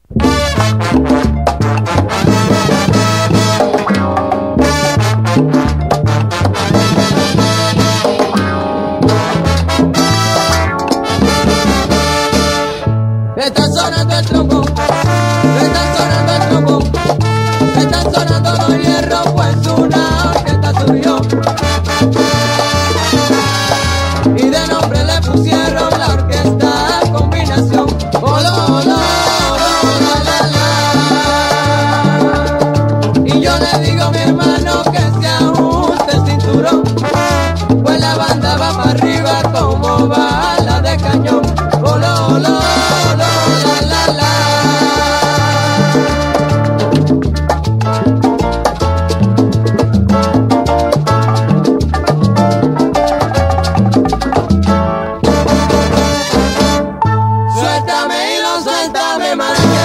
Está sonando el trombón, está sonando el trombón, están sonando los hierros, pues una orquesta surgió. Y de nombre le pusieron la orquesta combinación. Olo, olo, olo, la, la, la. Y yo le digo a mi hermano que se ajuste el cinturón, pues la banda va para arriba como bala de cañón. Olo, olo. Suéltame y no suéltame más.